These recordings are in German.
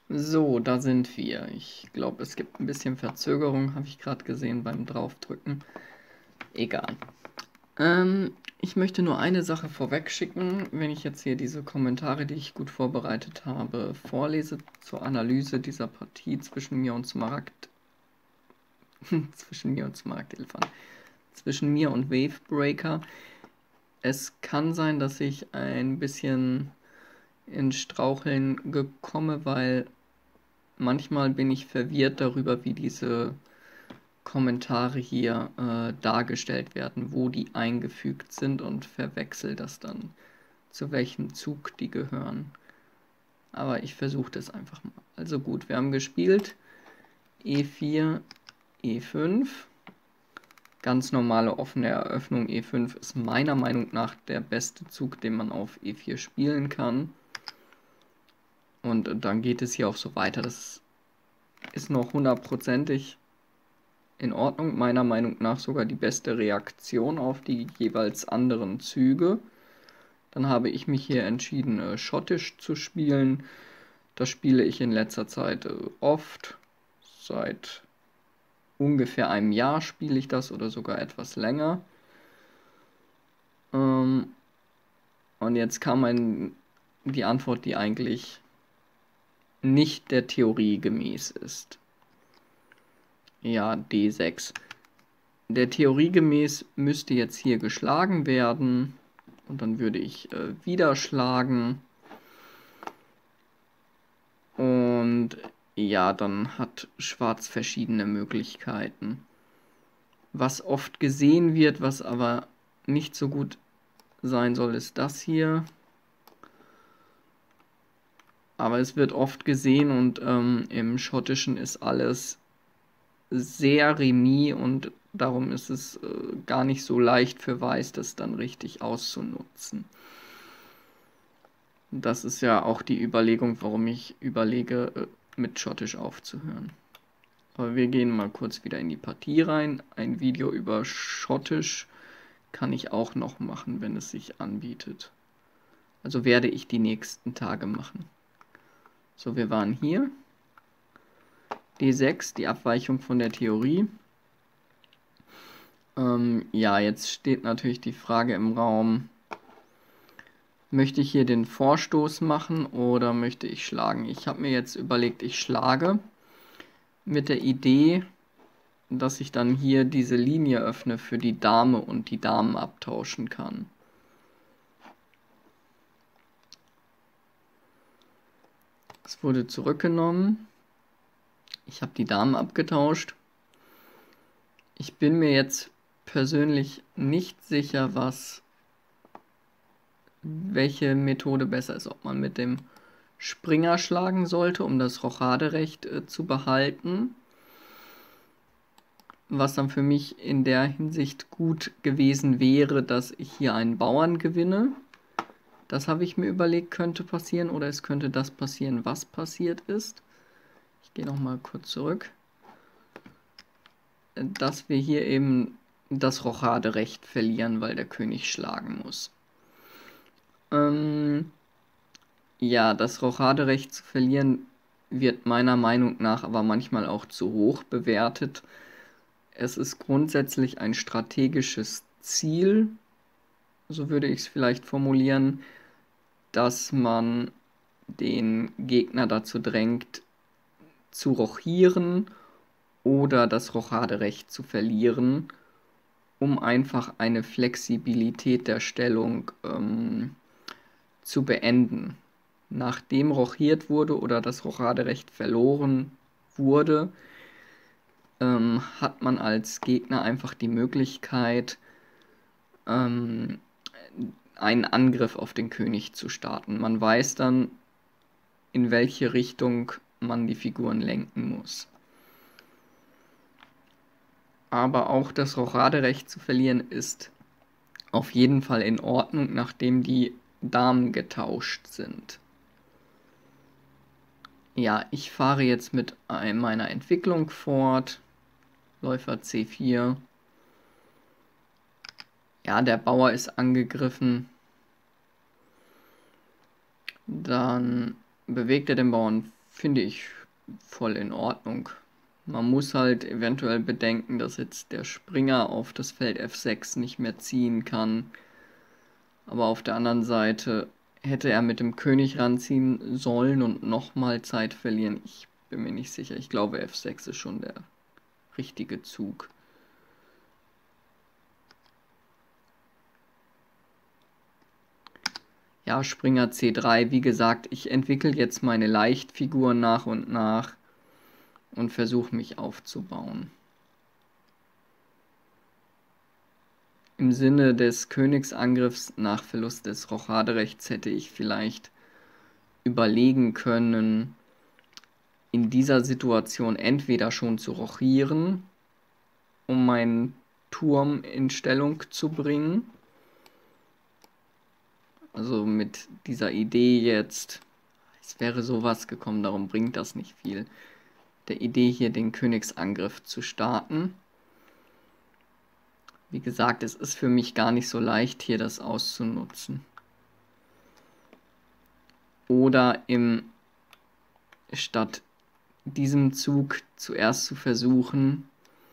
So, da sind wir. Ich glaube, es gibt ein bisschen Verzögerung, habe ich gerade gesehen beim Draufdrücken. Egal. Ich möchte nur eine Sache vorweg schicken, wenn ich jetzt hier diese Kommentare, die ich gut vorbereitet habe, vorlese zur Analyse dieser Partie zwischen mir und Smaragd. zwischen mir und Smaragdelefant. Zwischen mir und Wavebreaker. Es kann sein, dass ich ein bisschen in Straucheln gekomme, weil manchmal bin ich verwirrt darüber, wie diese Kommentare hier dargestellt werden, wo die eingefügt sind und verwechsel das dann, zu welchem Zug die gehören. Aber ich versuche das einfach mal. Also gut, wir haben gespielt E4, E5. Ganz normale offene Eröffnung E5 ist meiner Meinung nach der beste Zug, den man auf E4 spielen kann. Und dann geht es hier auch so weiter. Das ist noch hundertprozentig in Ordnung. Meiner Meinung nach sogar die beste Reaktion auf die jeweils anderen Züge. Dann habe ich mich hier entschieden, schottisch zu spielen. Das spiele ich in letzter Zeit oft. Seit ungefähr einem Jahr spiele ich das oder sogar etwas länger. Und jetzt kam die Antwort, die eigentlich nicht der Theorie gemäß ist. Ja, D6. Der Theorie gemäß müsste jetzt hier geschlagen werden. Und dann würde ich wieder schlagen. Und ja, dann hat Schwarz verschiedene Möglichkeiten. Was oft gesehen wird, was aber nicht so gut sein soll, ist das hier. Aber es wird oft gesehen und im Schottischen ist alles sehr remis und darum ist es gar nicht so leicht für Weiß, das dann richtig auszunutzen. Das ist ja auch die Überlegung, warum ich überlege, mit Schottisch aufzuhören. Aber wir gehen mal kurz wieder in die Partie rein. Ein Video über Schottisch kann ich auch noch machen, wenn es sich anbietet. Also werde ich die nächsten Tage machen. So, wir waren hier. D6, die Abweichung von der Theorie. Ja, jetzt steht natürlich die Frage im Raum, möchte ich hier den Vorstoß machen oder möchte ich schlagen? Ich habe mir jetzt überlegt, ich schlage mit der Idee, dass ich dann hier diese Linie öffne für die Dame und die Damen abtauschen kann. Es wurde zurückgenommen. Ich habe die Damen abgetauscht. Ich bin mir jetzt persönlich nicht sicher, welche Methode besser ist. Ob man mit dem Springer schlagen sollte, um das Rochaderecht zu behalten. Was dann für mich in der Hinsicht gut gewesen wäre, dass ich hier einen Bauern gewinne. Das habe ich mir überlegt, könnte passieren. Oder es könnte das passieren, was passiert ist. Ich gehe nochmal kurz zurück. Dass wir hier eben das Rochaderecht verlieren, weil der König schlagen muss. Ja, das Rochaderecht zu verlieren wird meiner Meinung nach aber manchmal auch zu hoch bewertet. Es ist grundsätzlich ein strategisches Ziel, so würde ich es vielleicht formulieren, dass man den Gegner dazu drängt, zu rochieren oder das Rochaderecht zu verlieren, um einfach eine Flexibilität der Stellung zu beenden. Nachdem rochiert wurde oder das Rochaderecht verloren wurde, hat man als Gegner einfach die Möglichkeit, einen Angriff auf den König zu starten. Man weiß dann, in welche Richtung man die Figuren lenken muss. Aber auch das Rochaderecht zu verlieren ist auf jeden Fall in Ordnung, nachdem die Damen getauscht sind. Ja, ich fahre jetzt mit meiner Entwicklung fort. Läufer C4. Ja, der Bauer ist angegriffen. Dann bewegt er den Bauern finde ich voll in Ordnung. Man muss halt eventuell bedenken, dass jetzt der Springer auf das Feld F6 nicht mehr ziehen kann. Aber auf der anderen Seite hätte er mit dem König ranziehen sollen und nochmal Zeit verlieren. Ich bin mir nicht sicher. Ich glaube, F6 ist schon der richtige Zug. Ja, Springer C3. Wie gesagt, ich entwickle jetzt meine Leichtfiguren nach und nach und versuche mich aufzubauen. Im Sinne des Königsangriffs nach Verlust des Rochaderechts hätte ich vielleicht überlegen können, in dieser Situation entweder schon zu rochieren, um meinen Turm in Stellung zu bringen. Also mit dieser Idee jetzt, es wäre sowas gekommen, darum bringt das nicht viel. Der Idee hier den Königsangriff zu starten. Wie gesagt, es ist für mich gar nicht so leicht, hier das auszunutzen. Oder statt diesem Zug zuerst zu versuchen,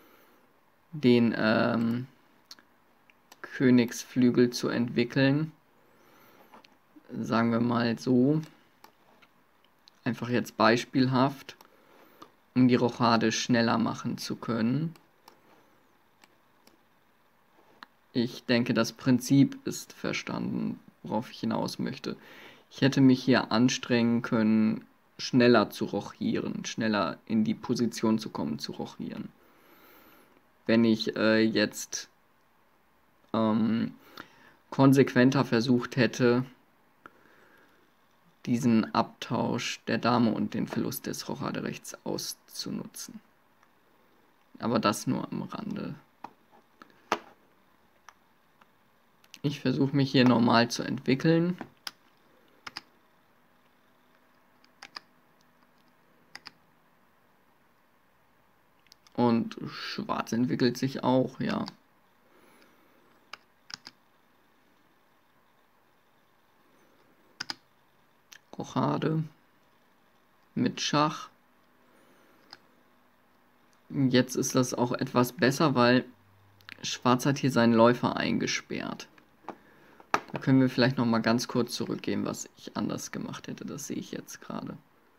den Königsflügel zu entwickeln. Sagen wir mal so. Einfach jetzt beispielhaft, um die Rochade schneller machen zu können. Ich denke, das Prinzip ist verstanden, worauf ich hinaus möchte. Ich hätte mich hier anstrengen können, schneller zu rochieren, schneller in die Position zu kommen, zu rochieren. Wenn ich jetzt konsequenter versucht hätte, diesen Abtausch der Dame und den Verlust des Rochaderechts auszunutzen. Aber das nur am Rande. Ich versuche mich hier normal zu entwickeln. Und Schwarz entwickelt sich auch, ja. Rochade mit Schach. Jetzt ist das auch etwas besser, weil Schwarz hat hier seinen Läufer eingesperrt. Da können wir vielleicht noch mal ganz kurz zurückgehen, was ich anders gemacht hätte. Das sehe ich jetzt gerade.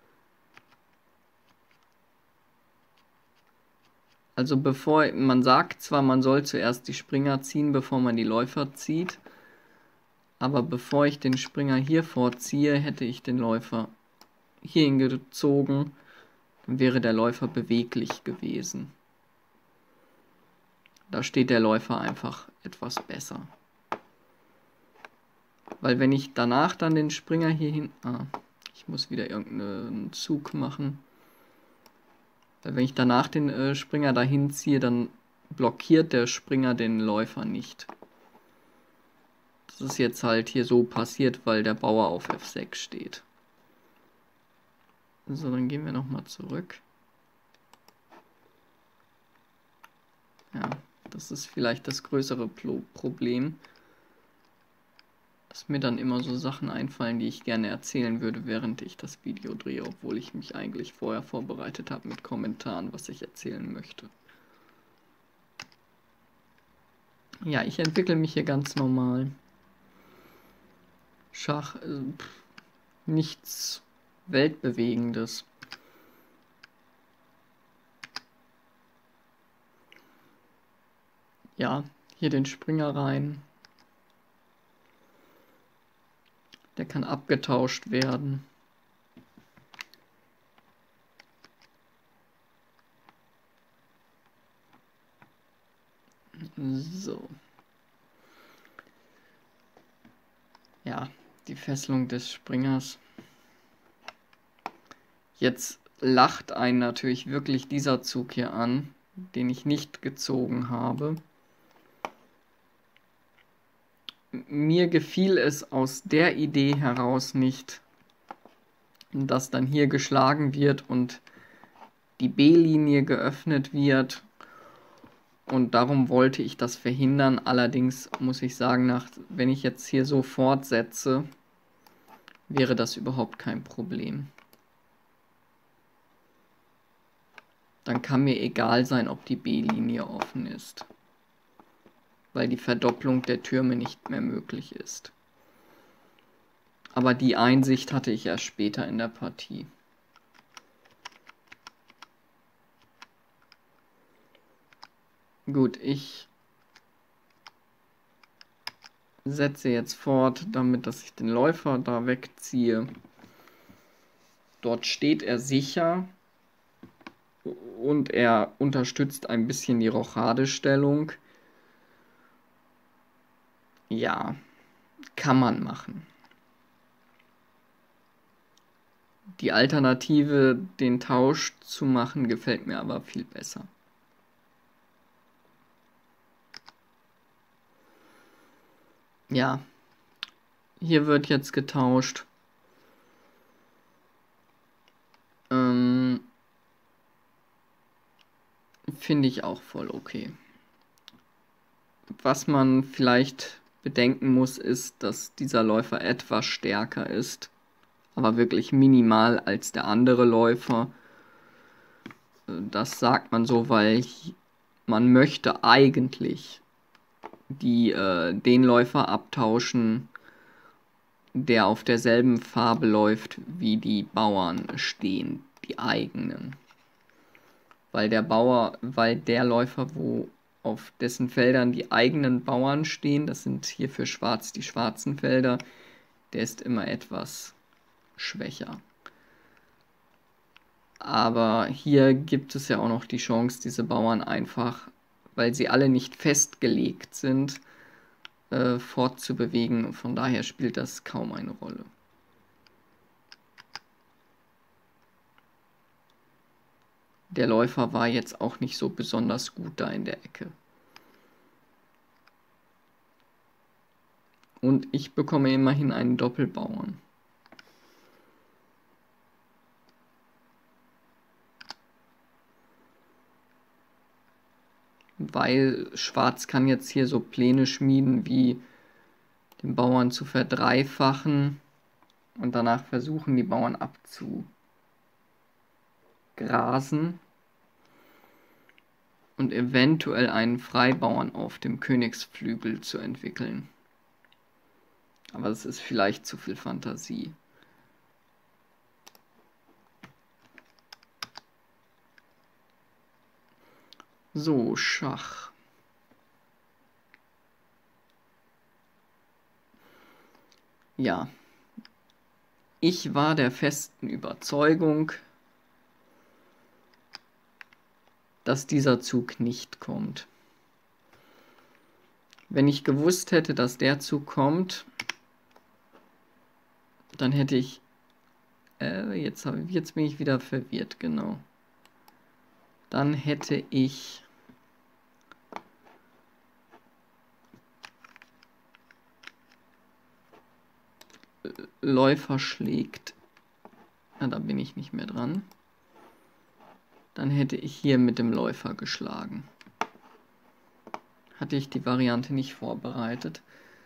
Also man sagt zwar, man soll zuerst die Springer ziehen, bevor man die Läufer zieht. Aber bevor ich den Springer hier vorziehe, hätte ich den Läufer hierhin gezogen. Dann wäre der Läufer beweglich gewesen. Da steht der Läufer einfach etwas besser. Weil wenn ich danach dann den Springer hier hin... ich muss wieder irgendeinen Zug machen. Weil wenn ich danach den Springer dahin ziehe, dann blockiert der Springer den Läufer nicht. Das ist jetzt halt hier so passiert, weil der Bauer auf F6 steht. So, dann gehen wir nochmal zurück. Ja, das ist vielleicht das größere Problem. Dass mir dann immer so Sachen einfallen, die ich gerne erzählen würde, während ich das Video drehe, obwohl ich mich eigentlich vorher vorbereitet habe mit Kommentaren, was ich erzählen möchte. Ja, ich entwickle mich hier ganz normal. Schach, nichts Weltbewegendes. Ja, hier den Springer rein. Der kann abgetauscht werden. So. Ja, die Fesselung des Springers. Jetzt lacht einen natürlich wirklich dieser Zug hier an, den ich nicht gezogen habe. Mir gefiel es aus der Idee heraus nicht, dass dann hier geschlagen wird und die B-Linie geöffnet wird. Und darum wollte ich das verhindern. Allerdings muss ich sagen, wenn ich jetzt hier so fortsetze, wäre das überhaupt kein Problem. dann kann mir egal sein, ob die B-Linie offen ist, weil die Verdopplung der Türme nicht mehr möglich ist. Aber die Einsicht hatte ich erst später in der Partie. Gut, ich setze jetzt fort, damit dass ich den Läufer da wegziehe. Dort steht er sicher und er unterstützt ein bisschen die Rochadestellung. Ja, kann man machen. Die Alternative, den Tausch zu machen, gefällt mir aber viel besser. Ja, hier wird jetzt getauscht. Finde ich auch voll okay. Was man vielleicht bedenken muss, ist, dass dieser Läufer etwas stärker ist, aber wirklich minimal als der andere Läufer. Das sagt man so, weil man möchte eigentlich den Läufer abtauschen, der auf derselben Farbe läuft, wie die Bauern stehen, die eigenen. Weil der Läufer, wo auf dessen Feldern die eigenen Bauern stehen, das sind hier für Schwarz die schwarzen Felder, der ist immer etwas schwächer. Aber hier gibt es ja auch noch die Chance, diese Bauern einfach, weil sie alle nicht festgelegt sind, fortzubewegen. Von daher spielt das kaum eine Rolle. Der Läufer war jetzt auch nicht so besonders gut da in der Ecke. Und ich bekomme immerhin einen Doppelbauern. Weil Schwarz kann jetzt hier so Pläne schmieden, wie den Bauern zu verdreifachen und danach versuchen, die Bauern abzugrasen und eventuell einen Freibauern auf dem Königsflügel zu entwickeln. Aber das ist vielleicht zu viel Fantasie. So, Schach. Ja. Ich war der festen Überzeugung, dass dieser Zug nicht kommt. Wenn ich gewusst hätte, dass der Zug kommt, dann hätte ich... jetzt bin ich wieder verwirrt, genau. Dann hätte ich... Läufer schlägt. Na, da bin ich nicht mehr dran. Dann hätte ich hier mit dem Läufer geschlagen. Hatte ich die Variante nicht vorbereitet.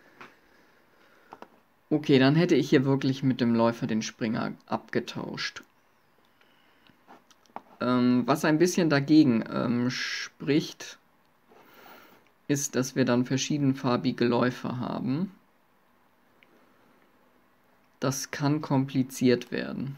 Okay, dann hätte ich hier wirklich mit dem Läufer den Springer abgetauscht. Was ein bisschen dagegen spricht, ist, dass wir dann verschiedenfarbige Läufer haben. Das kann kompliziert werden.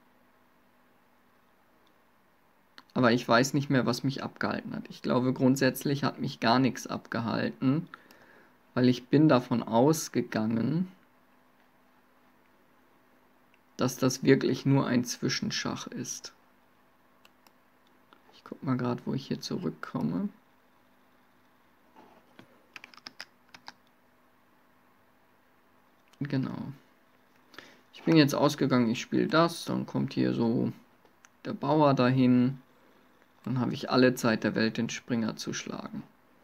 Aber ich weiß nicht mehr, was mich abgehalten hat. Ich glaube, grundsätzlich hat mich gar nichts abgehalten, weil ich bin davon ausgegangen, dass das wirklich nur ein Zwischenschach ist. Ich guck mal gerade, wo ich hier zurückkomme. Genau. Ich bin jetzt ausgegangen, ich spiele das, dann kommt hier so der Bauer dahin. Dann habe ich alle Zeit der Welt, den Springer zu schlagen.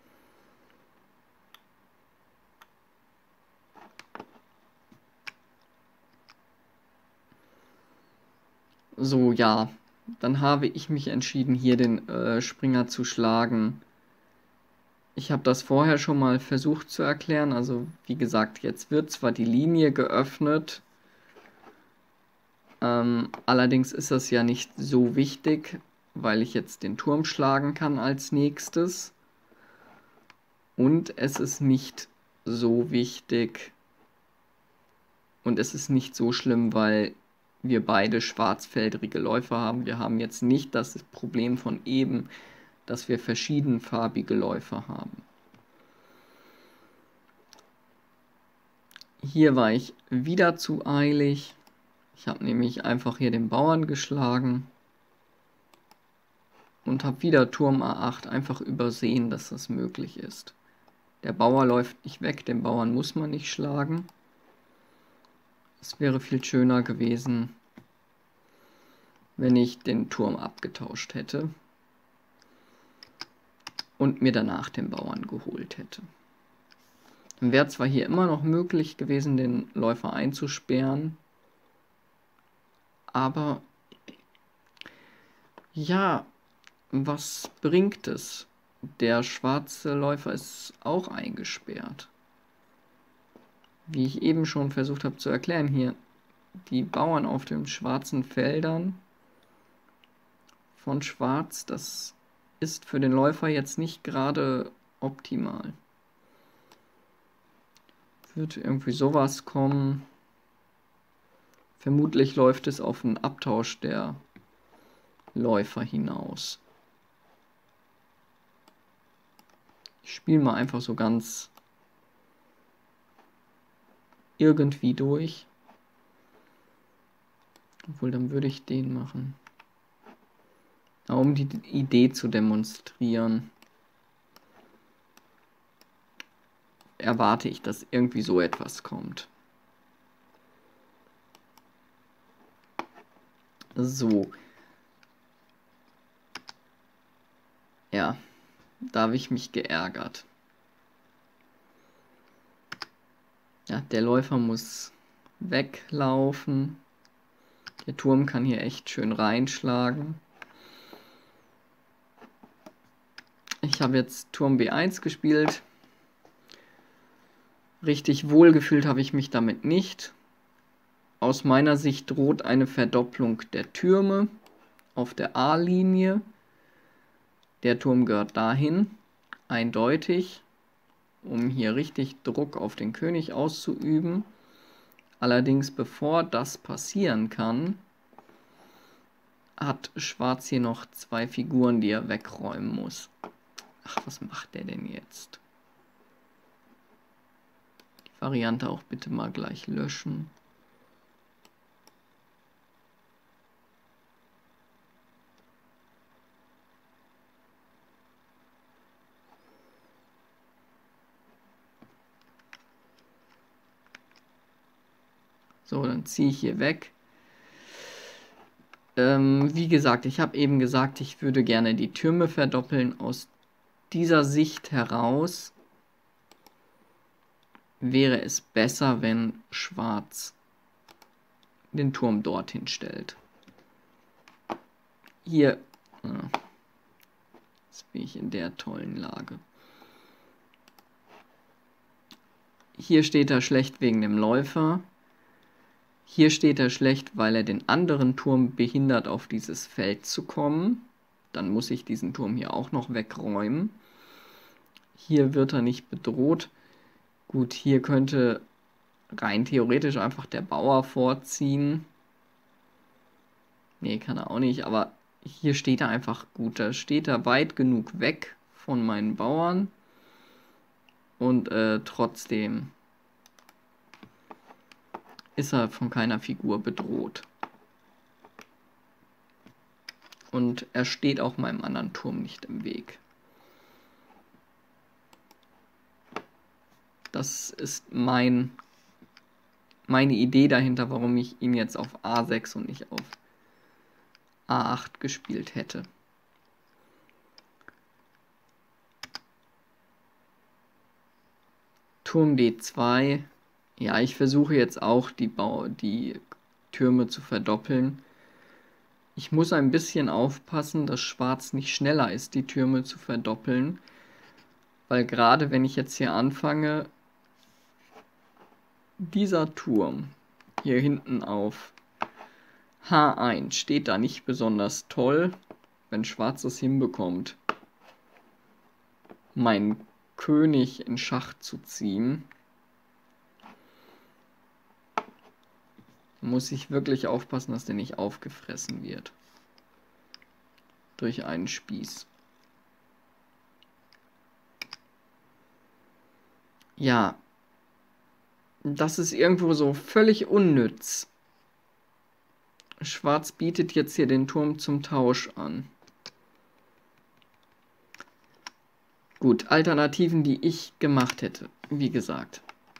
So, ja. Dann habe ich mich entschieden, hier den Springer zu schlagen. Ich habe das vorher schon mal versucht zu erklären. Also, wie gesagt, jetzt wird zwar die Linie geöffnet. Allerdings ist das ja nicht so wichtig, weil ich jetzt den Turm schlagen kann als nächstes. Und es ist nicht so wichtig und es ist nicht so schlimm, weil wir beide schwarzfeldrige Läufer haben. Wir haben jetzt nicht das Problem von eben, dass wir verschiedenfarbige Läufer haben. Hier war ich wieder zu eilig. Ich habe nämlich einfach hier den Bauern geschlagen und habe wieder Turm A8 einfach übersehen, dass das möglich ist. Der Bauer läuft nicht weg, den Bauern muss man nicht schlagen. Es wäre viel schöner gewesen, wenn ich den Turm abgetauscht hätte und mir danach den Bauern geholt hätte. Dann wäre zwar hier immer noch möglich gewesen, den Läufer einzusperren, aber ja, was bringt es? Der schwarze Läufer ist auch eingesperrt. Wie ich eben schon versucht habe zu erklären, hier die Bauern auf den schwarzen Feldern von Schwarz, das ist für den Läufer jetzt nicht gerade optimal. Wird irgendwie sowas kommen. Vermutlich läuft es auf einen Abtausch der Läufer hinaus. Ich spiele mal einfach so ganz irgendwie durch. Obwohl, dann würde ich den machen. Um die Idee zu demonstrieren, erwarte ich, dass irgendwie so etwas kommt. So. Ja, da habe ich mich geärgert. Ja, der Läufer muss weglaufen. Der Turm kann hier echt schön reinschlagen. Ich habe jetzt Turm B1 gespielt. Richtig wohlgefühlt habe ich mich damit nicht. Aus meiner Sicht droht eine Verdopplung der Türme auf der A-Linie. Der Turm gehört dahin, eindeutig, um hier richtig Druck auf den König auszuüben. Allerdings, bevor das passieren kann, hat Schwarz hier noch zwei Figuren, die er wegräumen muss. Ach, was macht der denn jetzt? Die Variante auch bitte mal gleich löschen. So, dann ziehe ich hier weg. Wie gesagt, ich habe eben gesagt, ich würde gerne die Türme verdoppeln. Aus dieser Sicht heraus wäre es besser, wenn Schwarz den Turm dorthin stellt. Hier, jetzt bin ich in der tollen Lage. Hier steht er schlecht wegen dem Läufer. Hier steht er schlecht, weil er den anderen Turm behindert, auf dieses Feld zu kommen. Dann muss ich diesen Turm hier auch noch wegräumen. Hier wird er nicht bedroht. Gut, hier könnte rein theoretisch einfach der Bauer vorziehen. Nee, kann er auch nicht, aber hier steht er einfach gut. Da steht er weit genug weg von meinen Bauern. Und trotzdem ist er von keiner Figur bedroht. Und er steht auch meinem anderen Turm nicht im Weg. Das ist meine Idee dahinter, warum ich ihn jetzt auf A6 und nicht auf A8 gespielt hätte. Turm B2. Ja, ich versuche jetzt auch die Türme zu verdoppeln. Ich muss ein bisschen aufpassen, dass Schwarz nicht schneller ist, die Türme zu verdoppeln. Weil gerade wenn ich jetzt hier anfange, dieser Turm hier hinten auf H1 steht da nicht besonders toll. wenn Schwarz es hinbekommt, meinen König in Schach zu ziehen, muss ich wirklich aufpassen, dass der nicht aufgefressen wird durch einen Spieß. Ja, das ist irgendwo so völlig unnütz. Schwarz bietet jetzt hier den Turm zum Tausch an. Gut, Alternativen, die ich gemacht hätte. Wie gesagt.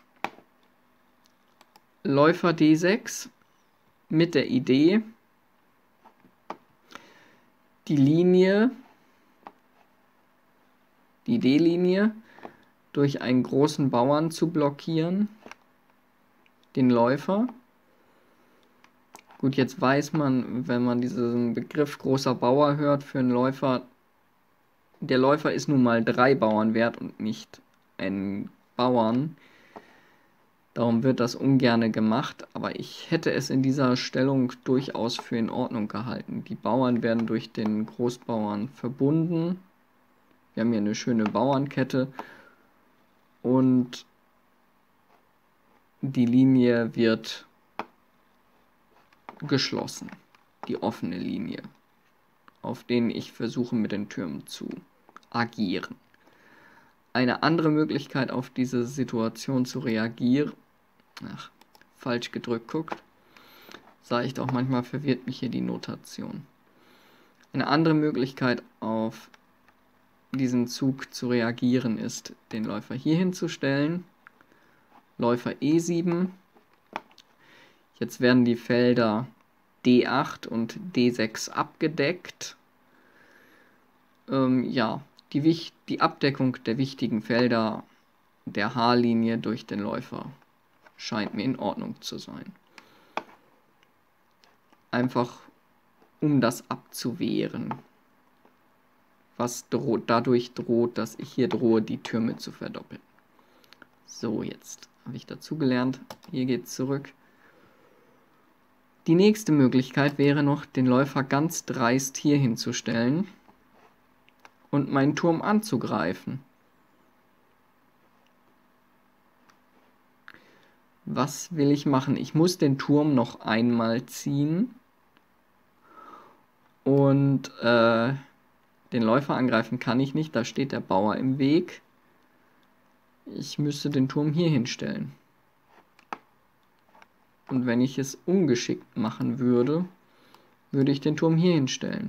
Läufer D6 mit der Idee, die Linie, die D-Linie, durch einen großen Bauern zu blockieren, den Läufer. Gut, jetzt weiß man, wenn man diesen Begriff großer Bauer hört, für einen Läufer, der Läufer ist nun mal 3 Bauern wert und nicht einen Bauern. Darum wird das ungerne gemacht, aber ich hätte es in dieser Stellung durchaus für in Ordnung gehalten. Die Bauern werden durch den Großbauern verbunden. Wir haben hier eine schöne Bauernkette und die Linie wird geschlossen, die offene Linie, auf denen ich versuche mit den Türmen zu agieren. Eine andere Möglichkeit auf diese Situation zu reagieren, falsch gedrückt guckt, sage ich doch, manchmal verwirrt mich hier die Notation. Eine andere Möglichkeit auf diesen Zug zu reagieren ist, den Läufer hier hinzustellen, Läufer E7. Jetzt werden die Felder D8 und D6 abgedeckt. Ja, die Abdeckung der wichtigen Felder der H-Linie durch den Läufer scheint mir in Ordnung zu sein. Einfach um das abzuwehren, was dadurch droht, dass ich hier drohe, die Türme zu verdoppeln. So, jetzt habe ich dazugelernt. Hier geht es zurück. Die nächste Möglichkeit wäre noch, den Läufer ganz dreist hier hinzustellen und meinen Turm anzugreifen. Was will ich machen? Ich muss den Turm noch einmal ziehen und den Läufer angreifen kann ich nicht, da steht der Bauer im Weg. Ich müsste den Turm hier hinstellen. Und wenn ich es ungeschickt machen würde, würde ich den Turm hier hinstellen.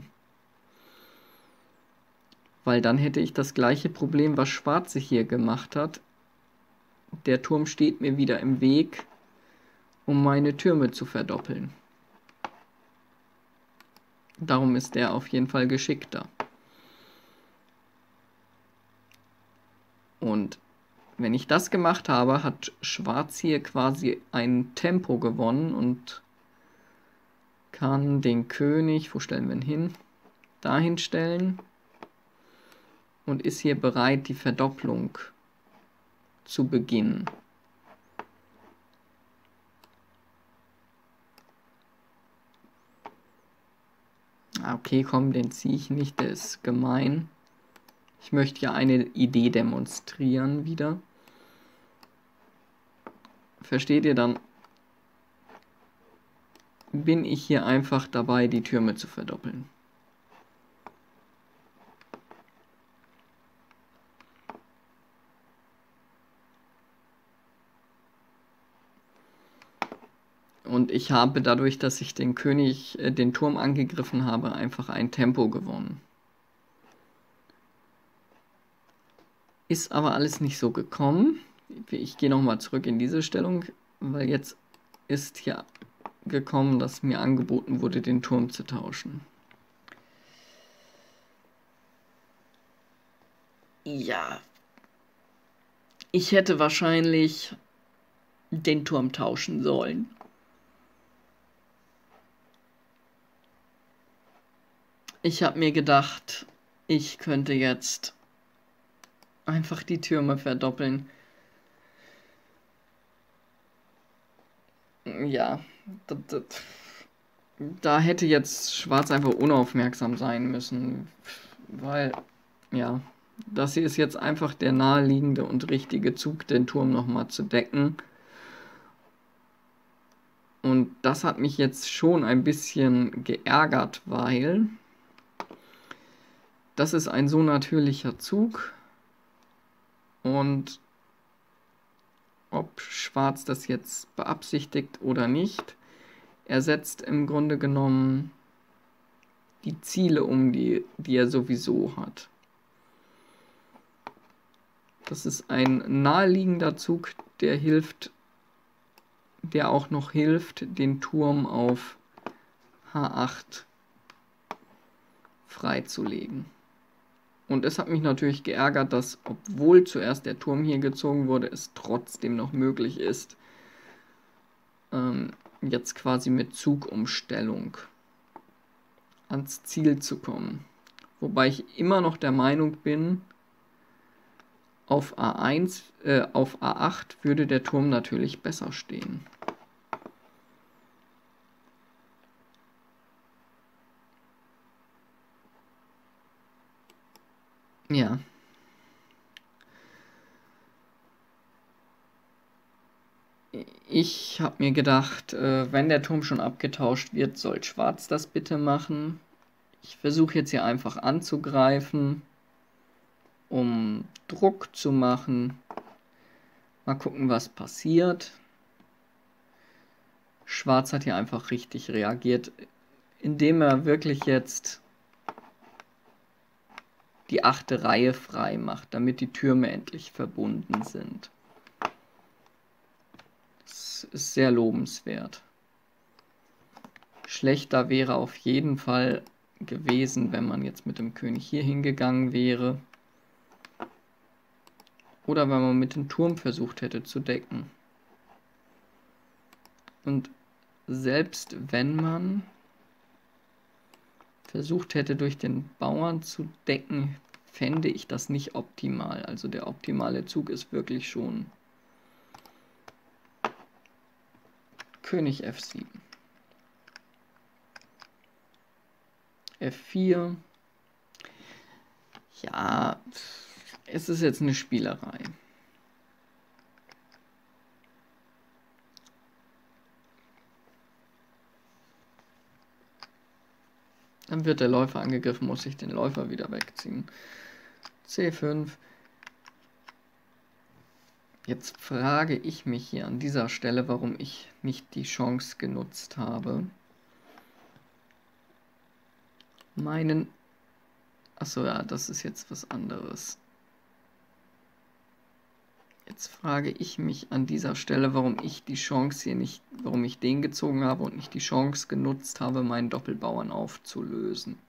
Weil dann hätte ich das gleiche Problem, was Schwarz hier gemacht hat. Der Turm steht mir wieder im Weg, um meine Türme zu verdoppeln. Darum ist der auf jeden Fall geschickter. Und wenn ich das gemacht habe, hat Schwarz hier quasi ein Tempo gewonnen und kann den König, wo stellen wir ihn hin? Dahin stellen und ist hier bereit, die Verdopplung zu beginnen. Okay, komm, den ziehe ich nicht, der ist gemein. Ich möchte ja eine Idee demonstrieren wieder. Versteht ihr, dann bin ich hier einfach dabei, die Türme zu verdoppeln. Und ich habe dadurch, dass ich den Turm angegriffen habe, einfach ein Tempo gewonnen. Ist aber alles nicht so gekommen. Ich gehe nochmal zurück in diese Stellung, weil jetzt ist ja gekommen, dass mir angeboten wurde, den Turm zu tauschen. Ja. Ich hätte wahrscheinlich den Turm tauschen sollen. Ich habe mir gedacht, ich könnte jetzt einfach die Türme verdoppeln. Ja, Da hätte jetzt Schwarz einfach unaufmerksam sein müssen, weil, ja, das hier ist jetzt einfach der naheliegende und richtige Zug, den Turm nochmal zu decken. Und das hat mich jetzt schon ein bisschen geärgert, weil das ist ein so natürlicher Zug. Und ob Schwarz das jetzt beabsichtigt oder nicht, er setzt im Grunde genommen die Ziele um, die er sowieso hat. Das ist ein naheliegender Zug, der auch noch hilft, den Turm auf H8 freizulegen. Und es hat mich natürlich geärgert, dass, obwohl zuerst der Turm hier gezogen wurde, es trotzdem noch möglich ist, jetzt quasi mit Zugumstellung ans Ziel zu kommen. Wobei ich immer noch der Meinung bin, auf A8 würde der Turm natürlich besser stehen. Ja. Ich habe mir gedacht, wenn der Turm schon abgetauscht wird, soll Schwarz das bitte machen. Ich versuche jetzt hier einfach anzugreifen, um Druck zu machen. Mal gucken, was passiert. Schwarz hat hier einfach richtig reagiert, indem er wirklich jetzt die 8. Reihe frei macht, damit die Türme endlich verbunden sind. Das ist sehr lobenswert. Schlechter wäre auf jeden Fall gewesen, wenn man jetzt mit dem König hier hingegangen wäre. Oder wenn man mit dem Turm versucht hätte zu decken. Und selbst wenn man versucht hätte, durch den Bauern zu decken, fände ich das nicht optimal. Also der optimale Zug ist wirklich schon König F7. F4. Ja, es ist jetzt eine Spielerei. Dann wird der Läufer angegriffen, muss ich den Läufer wieder wegziehen. C5. Jetzt frage ich mich hier an dieser Stelle, warum ich nicht die Chance genutzt habe, Achso, ja, das ist jetzt was anderes. Jetzt frage ich mich an dieser Stelle, warum ich die Chance hier nicht, warum ich den gezogen habe und nicht die Chance genutzt habe, meinen Doppelbauern aufzulösen.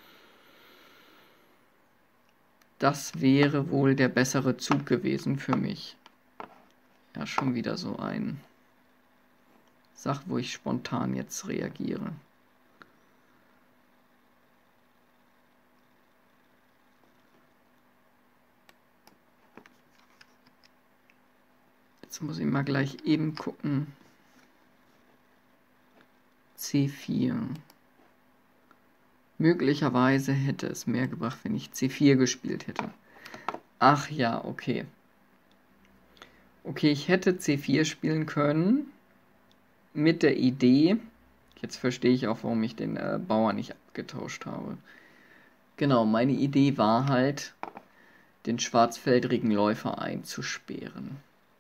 Das wäre wohl der bessere Zug gewesen für mich. Ja, schon wieder so ein Sache, wo ich spontan jetzt reagiere. Jetzt muss ich mal gleich eben gucken. C4. Möglicherweise hätte es mehr gebracht, wenn ich C4 gespielt hätte. Ach ja, okay. Okay, ich hätte C4 spielen können mit der Idee. Jetzt verstehe ich auch, warum ich den Bauern nicht abgetauscht habe. Genau, meine Idee war halt, den schwarzfeldrigen Läufer einzusperren.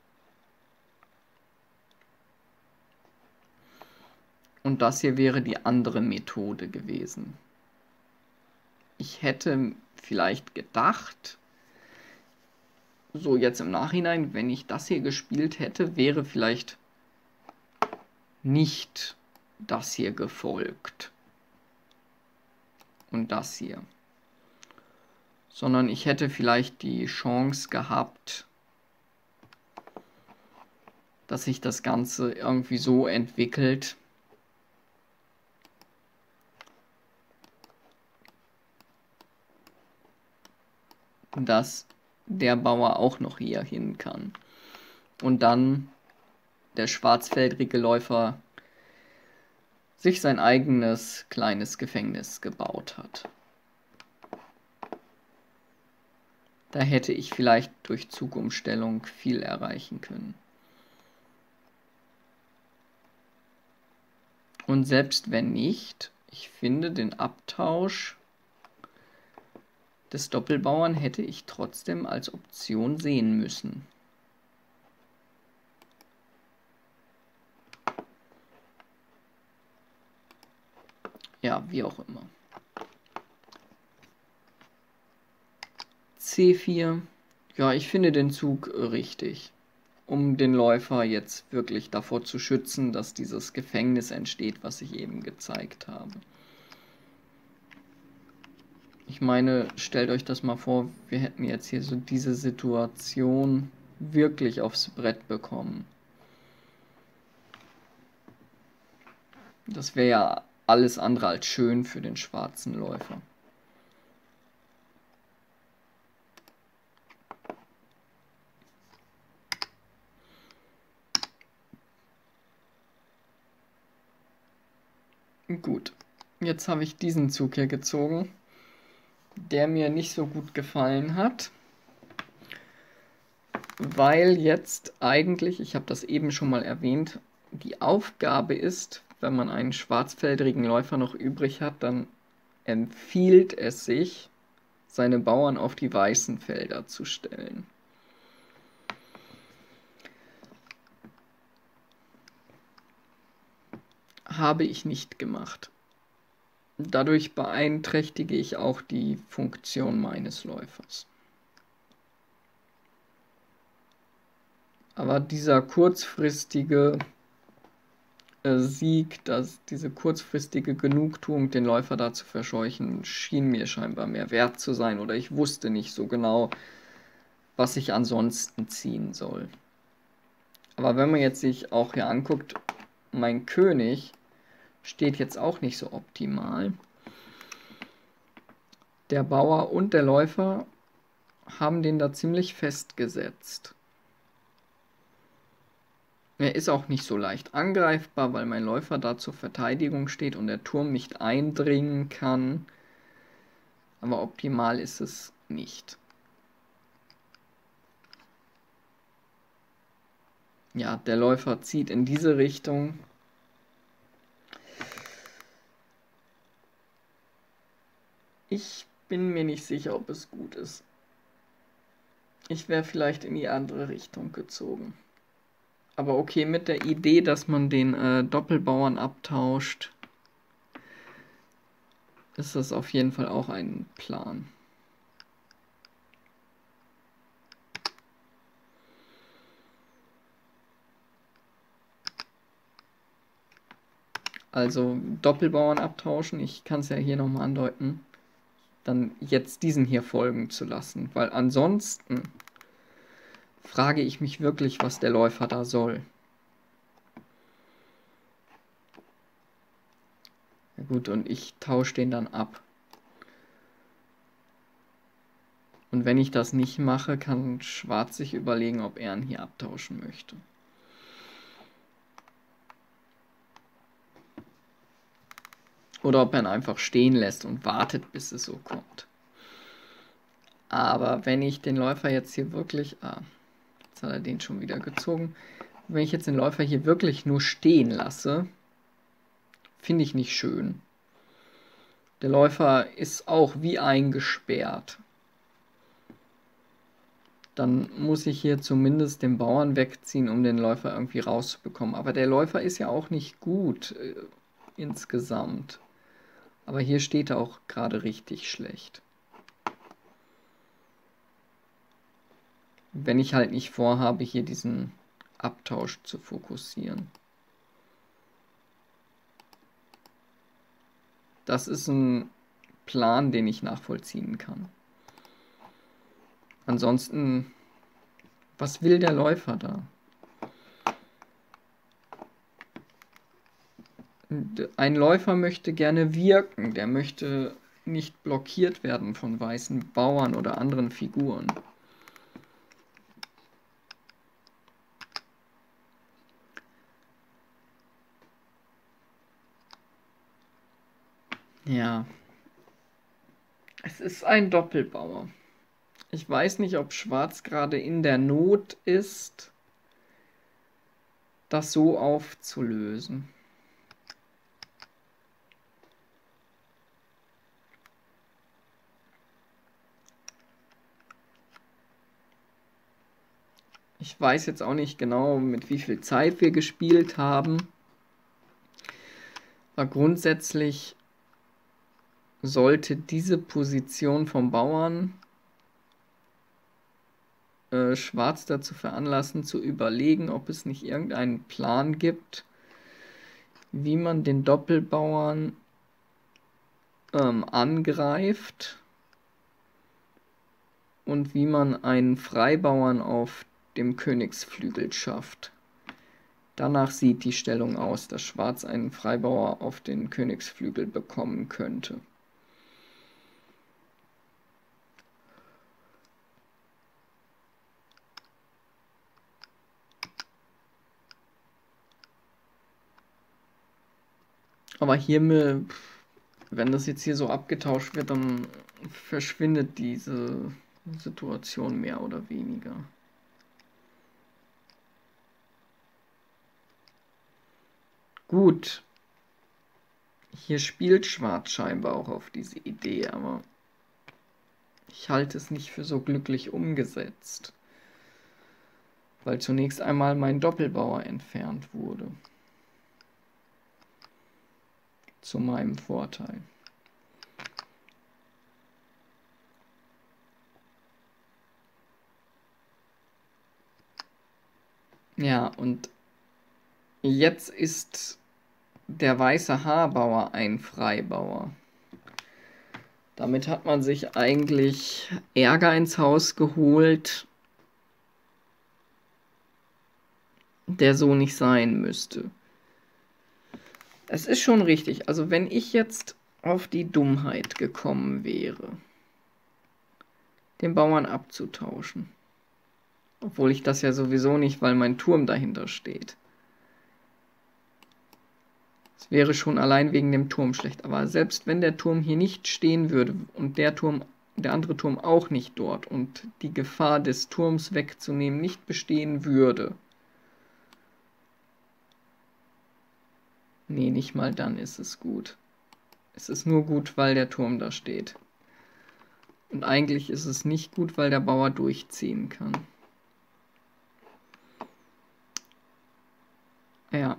Und das hier wäre die andere Methode gewesen. Ich hätte vielleicht gedacht, so jetzt im Nachhinein, wenn ich das hier gespielt hätte, wäre vielleicht nicht das hier gefolgt. Und das hier. Sondern ich hätte vielleicht die Chance gehabt, dass sich das Ganze irgendwie so entwickelt, dass der Bauer auch noch hier hin kann. Und dann der schwarzfeldrige Läufer sich sein eigenes kleines Gefängnis gebaut hat. Da hätte ich vielleicht durch Zugumstellung viel erreichen können. Und selbst wenn nicht, ich finde, den Abtausch des Doppelbauern hätte ich trotzdem als Option sehen müssen. Ja, wie auch immer. C4. Ja, ich finde den Zug richtig, um den Läufer jetzt wirklich davor zu schützen, dass dieses Gefängnis entsteht, was ich eben gezeigt habe. Ich meine, stellt euch das mal vor, wir hätten jetzt hier so diese Situation wirklich aufs Brett bekommen. Das wäre ja alles andere als schön für den schwarzen Läufer. Gut, jetzt habe ich diesen Zug hier gezogen, der mir nicht so gut gefallen hat, weil jetzt eigentlich, ich habe das eben schon mal erwähnt, die Aufgabe ist, wenn man einen schwarzfeldrigen Läufer noch übrig hat, dann empfiehlt es sich, seine Bauern auf die weißen Felder zu stellen. Habe ich nicht gemacht. Dadurch beeinträchtige ich auch die Funktion meines Läufers. Aber dieser kurzfristige Sieg, diese kurzfristige Genugtuung, den Läufer da zu verscheuchen, schien mir scheinbar mehr wert zu sein. Oder ich wusste nicht so genau, was ich ansonsten ziehen soll. Aber wenn man jetzt sich auch hier anguckt, mein König steht jetzt auch nicht so optimal. Der Bauer und der Läufer haben den da ziemlich festgesetzt. Er ist auch nicht so leicht angreifbar, weil mein Läufer da zur Verteidigung steht und der Turm nicht eindringen kann. Aber optimal ist es nicht. Ja, der Läufer zieht in diese Richtung. Ich bin mir nicht sicher, ob es gut ist. Ich wäre vielleicht in die andere Richtung gezogen. Aber okay, mit der Idee, dass man den Doppelbauern abtauscht, ist das auf jeden Fall auch ein Plan. Also Doppelbauern abtauschen, ich kann es ja hier nochmal andeuten, dann jetzt diesen hier folgen zu lassen, weil ansonsten frage ich mich wirklich, was der Läufer da soll. Ja gut, und ich tausche den dann ab. Und wenn ich das nicht mache, kann Schwarz sich überlegen, ob er ihn hier abtauschen möchte. Oder ob er ihn einfach stehen lässt und wartet, bis es so kommt. Aber wenn ich den Läufer jetzt hier wirklich... jetzt hat er den schon wieder gezogen. Wenn ich jetzt den Läufer hier wirklich nur stehen lasse, finde ich nicht schön. Der Läufer ist auch wie eingesperrt. Dann muss ich hier zumindest den Bauern wegziehen, um den Läufer irgendwie rauszubekommen. Aber der Läufer ist ja auch nicht gut insgesamt. Aber hier steht er auch gerade richtig schlecht. Wenn ich halt nicht vorhabe, hier diesen Abtausch zu fokussieren. Das ist ein Plan, den ich nachvollziehen kann. Ansonsten, was will der Läufer da? Ein Läufer möchte gerne wirken, der möchte nicht blockiert werden von weißen Bauern oder anderen Figuren. Ja, es ist ein Doppelbauer. Ich weiß nicht, ob Schwarz gerade in der Not ist, das so aufzulösen. Ich weiß jetzt auch nicht genau, mit wie viel Zeit wir gespielt haben. Aber grundsätzlich sollte diese Position vom Bauern Schwarz dazu veranlassen, zu überlegen, ob es nicht irgendeinen Plan gibt, wie man den Doppelbauern angreift und wie man einen Freibauern auf dem Königsflügel schafft. Danach sieht die Stellung aus, dass Schwarz einen Freibauer auf den Königsflügel bekommen könnte. Aber hier, wenn das jetzt hier so abgetauscht wird, dann verschwindet diese Situation mehr oder weniger. Gut. Hier spielt Schwarz scheinbar auch auf diese Idee, aber ich halte es nicht für so glücklich umgesetzt. Weil zunächst einmal mein Doppelbauer entfernt wurde. Zu meinem Vorteil. Ja, und jetzt ist der weiße Haarbauer ein Freibauer. Damit hat man sich eigentlich Ärger ins Haus geholt, der so nicht sein müsste. Es ist schon richtig, also wenn ich jetzt auf die Dummheit gekommen wäre, den Bauern abzutauschen, obwohl ich das ja sowieso nicht, weil mein Turm dahinter steht. Es wäre schon allein wegen dem Turm schlecht, aber selbst wenn der Turm hier nicht stehen würde und der andere Turm auch nicht dort und die Gefahr des Turms wegzunehmen nicht bestehen würde, nee, nicht mal dann ist es gut. Es ist nur gut, weil der Turm da steht. Und eigentlich ist es nicht gut, weil der Bauer durchziehen kann. Ja.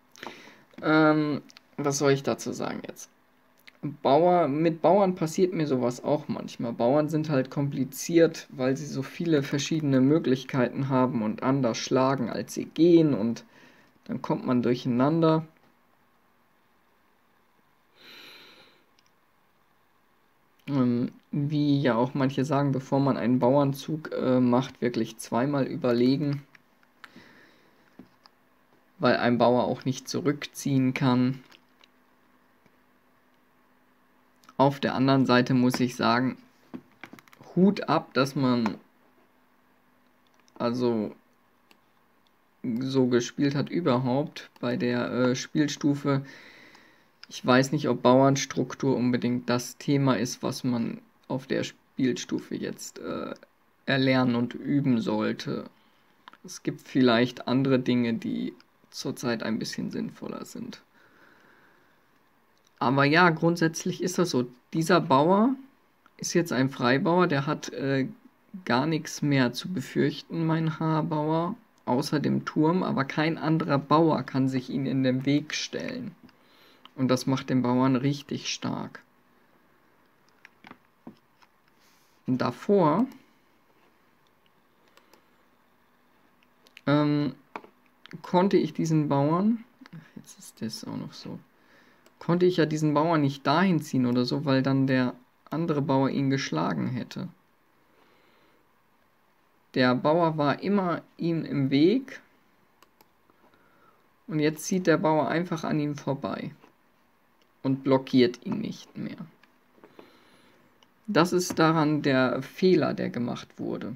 Was soll ich dazu sagen jetzt? Mit Bauern passiert mir sowas auch manchmal. Bauern sind halt kompliziert, weil sie so viele verschiedene Möglichkeiten haben und anders schlagen, als sie gehen, und dann kommt man durcheinander. Wie ja auch manche sagen, bevor man einen Bauernzug macht, wirklich zweimal überlegen, weil ein Bauer auch nicht zurückziehen kann. Auf der anderen Seite muss ich sagen, Hut ab, dass man also so gespielt hat überhaupt bei der Spielstufe. Ich weiß nicht, ob Bauernstruktur unbedingt das Thema ist, was man auf der Spielstufe jetzt erlernen und üben sollte. Es gibt vielleicht andere Dinge, die zurzeit ein bisschen sinnvoller sind. Aber ja, grundsätzlich ist das so. Dieser Bauer ist jetzt ein Freibauer, der hat gar nichts mehr zu befürchten, mein Haarbauer, außer dem Turm, aber kein anderer Bauer kann sich ihm in den Weg stellen. Und das macht den Bauern richtig stark. Und davor konnte ich diesen Bauern, jetzt ist das auch noch so, konnte ich ja diesen Bauern nicht dahin ziehen oder so, weil dann der andere Bauer ihn geschlagen hätte. Der Bauer war immer ihm im Weg und jetzt zieht der Bauer einfach an ihm vorbei und blockiert ihn nicht mehr. Das ist daran der Fehler, der gemacht wurde.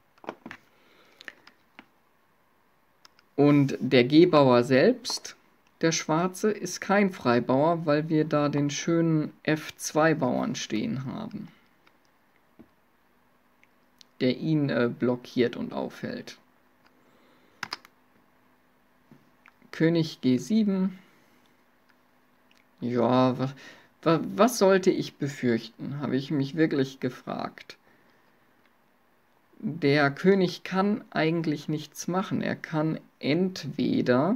Und der G-Bauer selbst der Schwarze ist kein Freibauer, weil wir da den schönen F2-Bauern stehen haben, der ihn blockiert und aufhält. König G7. Ja, was sollte ich befürchten, habe ich mich wirklich gefragt. Der König kann eigentlich nichts machen. Er kann entweder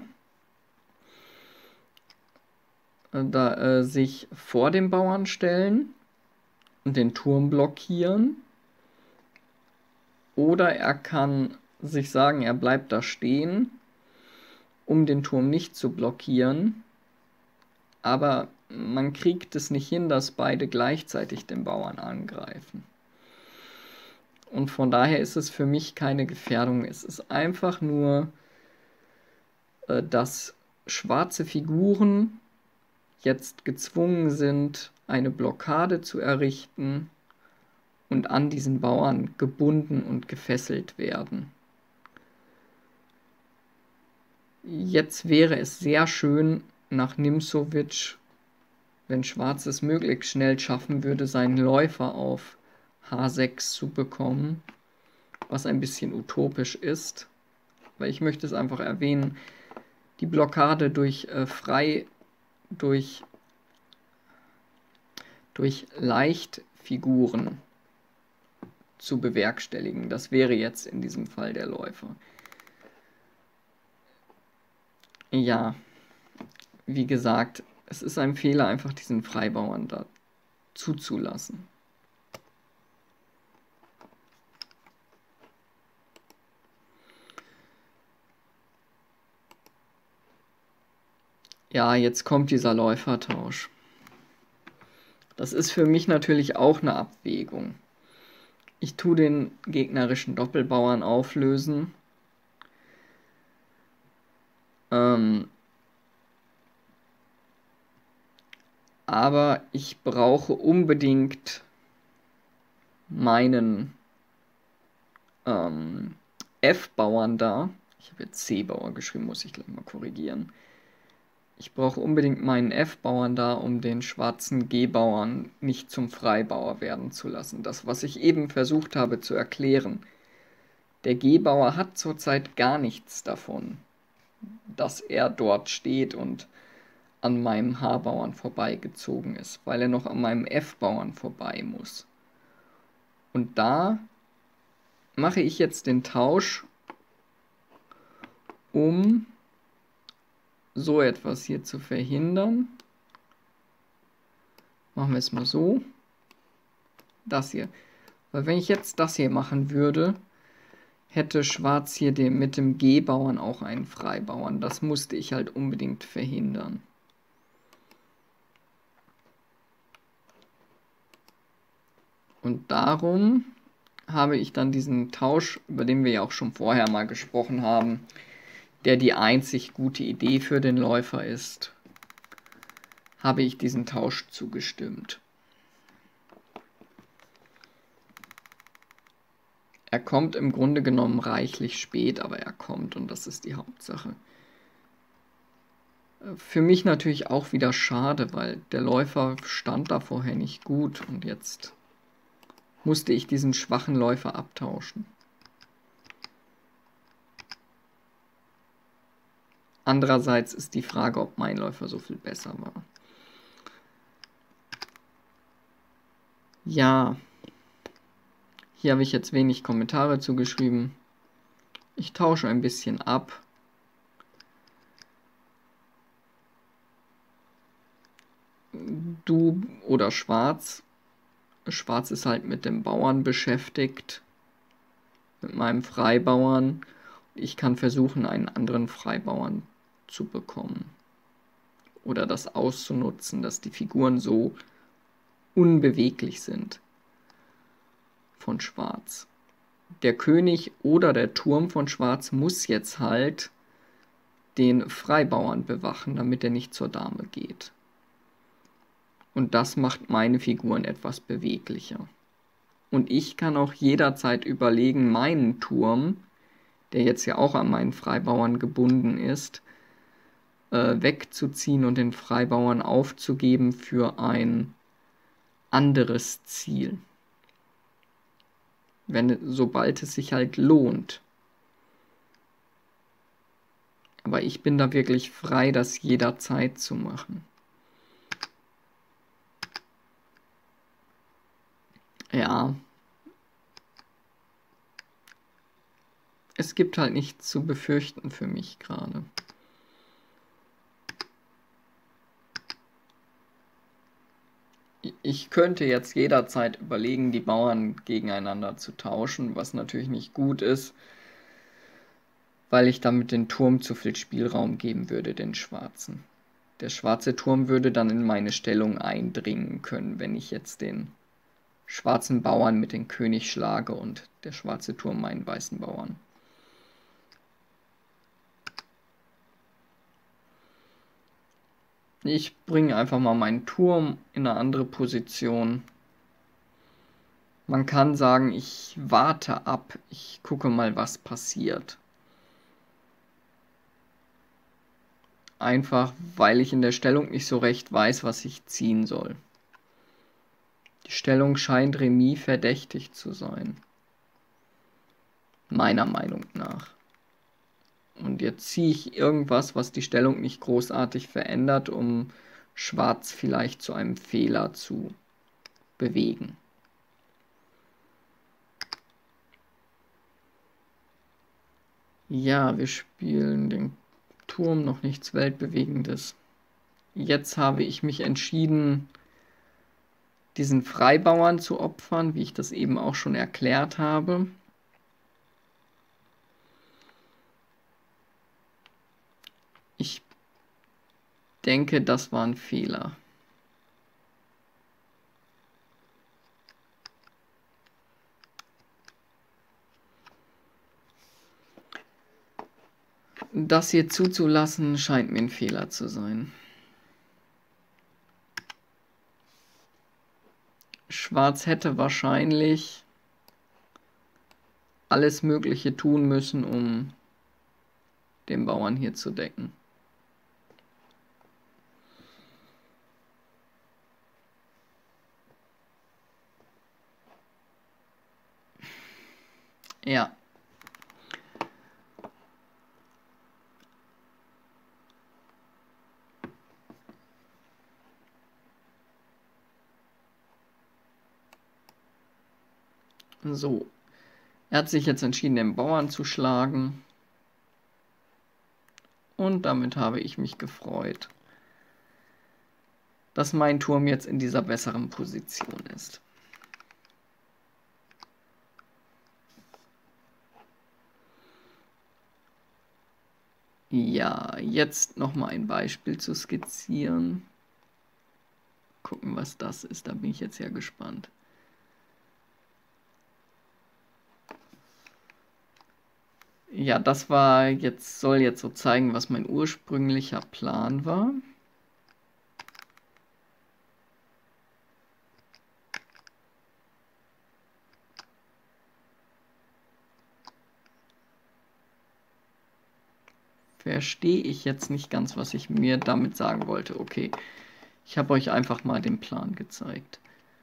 sich vor dem Bauern stellen und den Turm blockieren, oder er kann sich sagen, er bleibt da stehen, um den Turm nicht zu blockieren, aber man kriegt es nicht hin, dass beide gleichzeitig den Bauern angreifen. Und von daher ist es für mich keine Gefährdung. Es ist einfach nur, dass schwarze Figuren jetzt gezwungen sind, eine Blockade zu errichten und an diesen Bauern gebunden und gefesselt werden. Jetzt wäre es sehr schön, nach Nimzowitsch, wenn Schwarz es möglichst schnell schaffen würde, seinen Läufer auf H6 zu bekommen, was ein bisschen utopisch ist, weil ich möchte es einfach erwähnen, die Blockade durch Leichtfiguren zu bewerkstelligen. Das wäre jetzt in diesem Fall der Läufer. Ja, wie gesagt, es ist ein Fehler, einfach diesen Freibauern da zuzulassen. Ja, jetzt kommt dieser Läufertausch. Das ist für mich natürlich auch eine Abwägung. Ich tue den gegnerischen Doppelbauern auflösen. Aber ich brauche unbedingt meinen F-Bauern da. Ich habe jetzt C-Bauer geschrieben, muss ich gleich mal korrigieren. Ich brauche unbedingt meinen F-Bauern da, um den schwarzen G-Bauern nicht zum Freibauer werden zu lassen. Das, was ich eben versucht habe zu erklären. Der G-Bauer hat zurzeit gar nichts davon, dass er dort steht und an meinem H-Bauern vorbeigezogen ist, weil er noch an meinem F-Bauern vorbei muss. Und da mache ich jetzt den Tausch, um so etwas hier zu verhindern. Machen wir es mal so. Das hier. Weil wenn ich jetzt das hier machen würde, hätte Schwarz hier mit dem G-Bauern auch einen Freibauern. Das musste ich halt unbedingt verhindern. Und darum habe ich dann diesen Tausch, über den wir ja auch schon vorher mal gesprochen haben, der die einzig gute Idee für den Läufer ist, habe ich diesen Tausch zugestimmt. Er kommt im Grunde genommen reichlich spät, aber er kommt und das ist die Hauptsache. Für mich natürlich auch wieder schade, weil der Läufer stand da vorher nicht gut und jetzt musste ich diesen schwachen Läufer abtauschen. Andererseits ist die Frage, ob mein Läufer so viel besser war. Ja, hier habe ich jetzt wenig Kommentare zugeschrieben. Ich tausche ein bisschen ab. Du oder Schwarz. Schwarz ist halt mit dem Bauern beschäftigt. Mit meinem Freibauern. Ich kann versuchen, einen anderen Freibauern zu bekommen. Oder das auszunutzen, dass die Figuren so unbeweglich sind von Schwarz. Der König oder der Turm von Schwarz muss jetzt halt den Freibauern bewachen, damit er nicht zur Dame geht. Und das macht meine Figuren etwas beweglicher. Und ich kann auch jederzeit überlegen, meinen Turm, der jetzt ja auch an meinen Freibauern gebunden ist, wegzuziehen und den Freibauern aufzugeben für ein anderes Ziel. Sobald es sich halt lohnt. Aber ich bin da wirklich frei, das jederzeit zu machen. Ja. Es gibt halt nichts zu befürchten für mich gerade. Ich könnte jetzt jederzeit überlegen, die Bauern gegeneinander zu tauschen, was natürlich nicht gut ist, weil ich damit den Turm zu viel Spielraum geben würde, den Schwarzen. Der schwarze Turm würde dann in meine Stellung eindringen können, wenn ich jetzt den schwarzen Bauern mit dem König schlage und der schwarze Turm meinen weißen Bauern. Ich bringe einfach mal meinen Turm in eine andere Position. Man kann sagen, ich warte ab, ich gucke mal, was passiert. Einfach, weil ich in der Stellung nicht so recht weiß, was ich ziehen soll. Die Stellung scheint Remis verdächtig zu sein. Meiner Meinung nach. Und jetzt ziehe ich irgendwas, was die Stellung nicht großartig verändert, um Schwarz vielleicht zu einem Fehler zu bewegen. Ja, wir spielen den Turm, noch nichts Weltbewegendes. Jetzt habe ich mich entschieden, diesen Freibauern zu opfern, wie ich das eben auch schon erklärt habe. Ich denke, das war ein Fehler. Das hier zuzulassen, scheint mir ein Fehler zu sein. Schwarz hätte wahrscheinlich alles Mögliche tun müssen, um den Bauern hier zu decken. Ja. So. Er hat sich jetzt entschieden, den Bauern zu schlagen. Und damit habe ich mich gefreut, dass mein Turm jetzt in dieser besseren Position ist. Ja, jetzt nochmal ein Beispiel zu skizzieren. Gucken, was das ist, da bin ich jetzt ja gespannt. Ja, das war jetzt, soll jetzt so zeigen, was mein ursprünglicher Plan war. Verstehe ich jetzt nicht ganz, was ich mir damit sagen wollte. Okay, ich habe euch einfach mal den Plan gezeigt.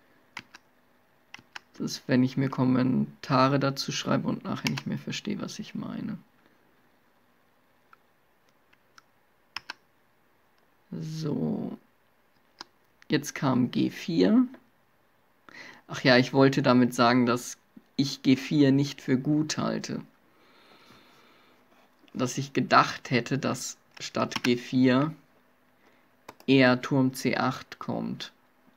Das ist, wenn ich mir Kommentare dazu schreibe und nachher nicht mehr verstehe, was ich meine. So. Jetzt kam G4. Ach ja, ich wollte damit sagen, dass ich G4 nicht für gut halte. Dass ich gedacht hätte, dass statt G4 eher Turm C8 kommt.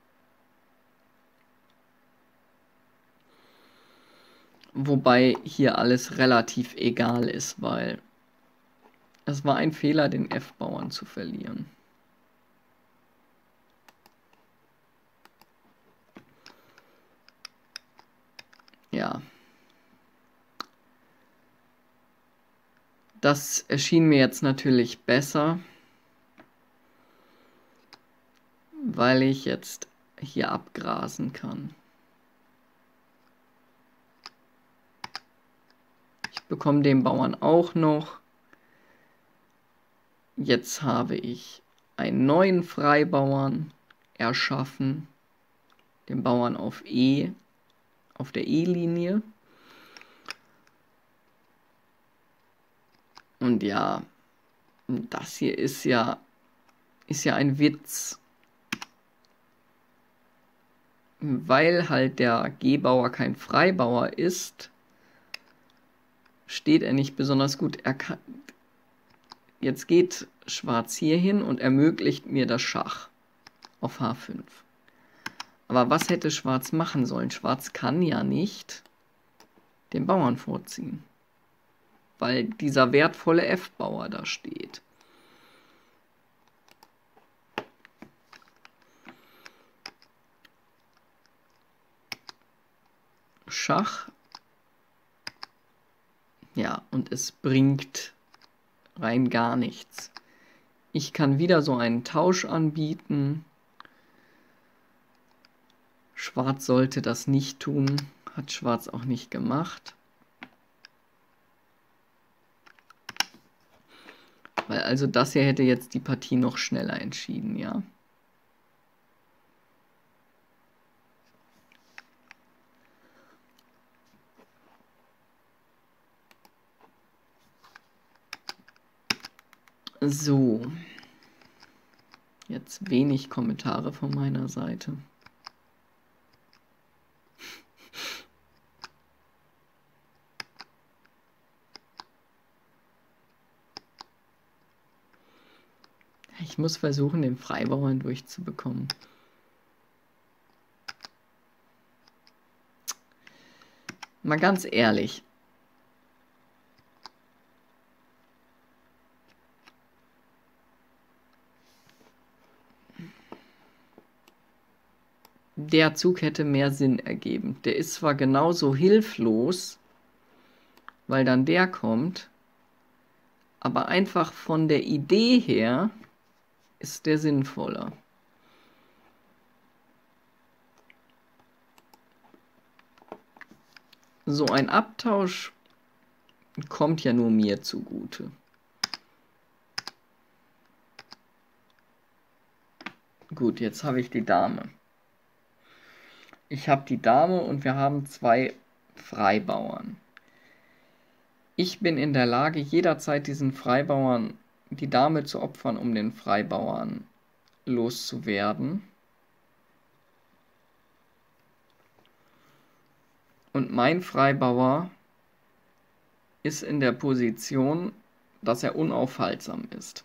Wobei hier alles relativ egal ist, weil es war ein Fehler, den F-Bauern zu verlieren. Ja. Das erschien mir jetzt natürlich besser, weil ich jetzt hier abgrasen kann. Ich bekomme den Bauern auch noch. Jetzt habe ich einen neuen Freibauern erschaffen, den Bauern auf E, auf der E-Linie. Und ja, das hier ist ja ein Witz. Weil halt der G-Bauer kein Freibauer ist, steht er nicht besonders gut. Jetzt geht Schwarz hier hin und ermöglicht mir das Schach auf H5. Aber was hätte Schwarz machen sollen? Schwarz kann ja nicht den Bauern vorziehen, weil dieser wertvolle F-Bauer da steht. Schach. Ja, und es bringt rein gar nichts. Ich kann wieder so einen Tausch anbieten. Schwarz sollte das nicht tun. Hat Schwarz auch nicht gemacht. Weil also das hier hätte jetzt die Partie noch schneller entschieden, ja. So. Jetzt wenig Kommentare von meiner Seite. Ich muss versuchen, den Freibauern durchzubekommen. Mal ganz ehrlich. Der Zug hätte mehr Sinn ergeben. Der ist zwar genauso hilflos, weil dann der kommt, aber einfach von der Idee her ist der sinnvoller. So ein Abtausch kommt ja nur mir zugute. Gut, jetzt habe ich die Dame. Ich habe die Dame und wir haben zwei Freibauern. Ich bin in der Lage, jederzeit diesen Freibauern die Dame zu opfern, um den Freibauern loszuwerden. Und mein Freibauer ist in der Position, dass er unaufhaltsam ist.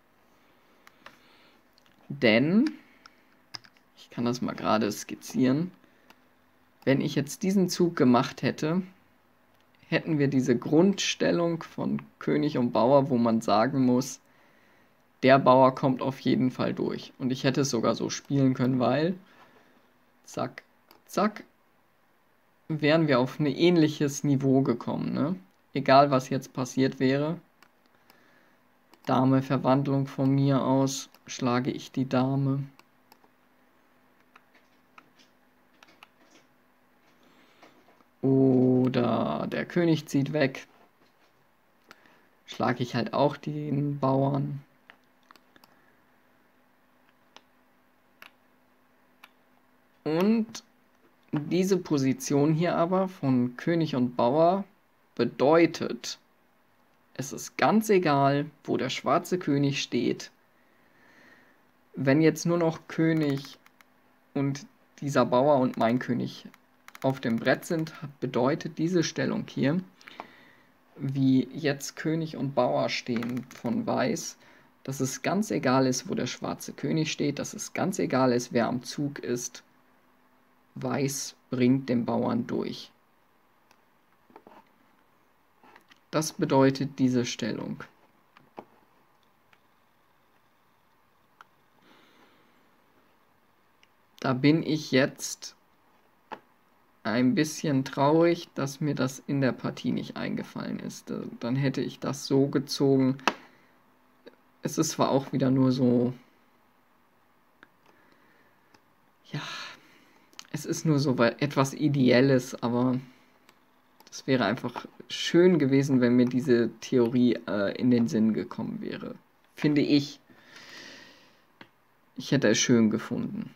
Denn, ich kann das mal gerade skizzieren, wenn ich jetzt diesen Zug gemacht hätte, hätten wir diese Grundstellung von König und Bauer, wo man sagen muss, der Bauer kommt auf jeden Fall durch. Und ich hätte es sogar so spielen können, weil, zack, zack, wären wir auf ein ähnliches Niveau gekommen, ne? Egal, was jetzt passiert wäre. Dame, Verwandlung von mir aus, schlage ich die Dame. Oder der König zieht weg. Schlage ich halt auch den Bauern. Und diese Position hier aber von König und Bauer bedeutet, es ist ganz egal, wo der schwarze König steht. Wenn jetzt nur noch König und dieser Bauer und mein König auf dem Brett sind, bedeutet diese Stellung hier, wie jetzt König und Bauer stehen von Weiß, dass es ganz egal ist, wo der schwarze König steht, dass es ganz egal ist, wer am Zug ist. Weiß bringt den Bauern durch. Das bedeutet diese Stellung. Da bin ich jetzt ein bisschen traurig, dass mir das in der Partie nicht eingefallen ist. Dann hätte ich das so gezogen. Es ist zwar auch wieder nur so, ja, es ist nur so etwas Ideelles, aber es wäre einfach schön gewesen, wenn mir diese Theorie in den Sinn gekommen wäre. finde ich. Ich hätte es schön gefunden.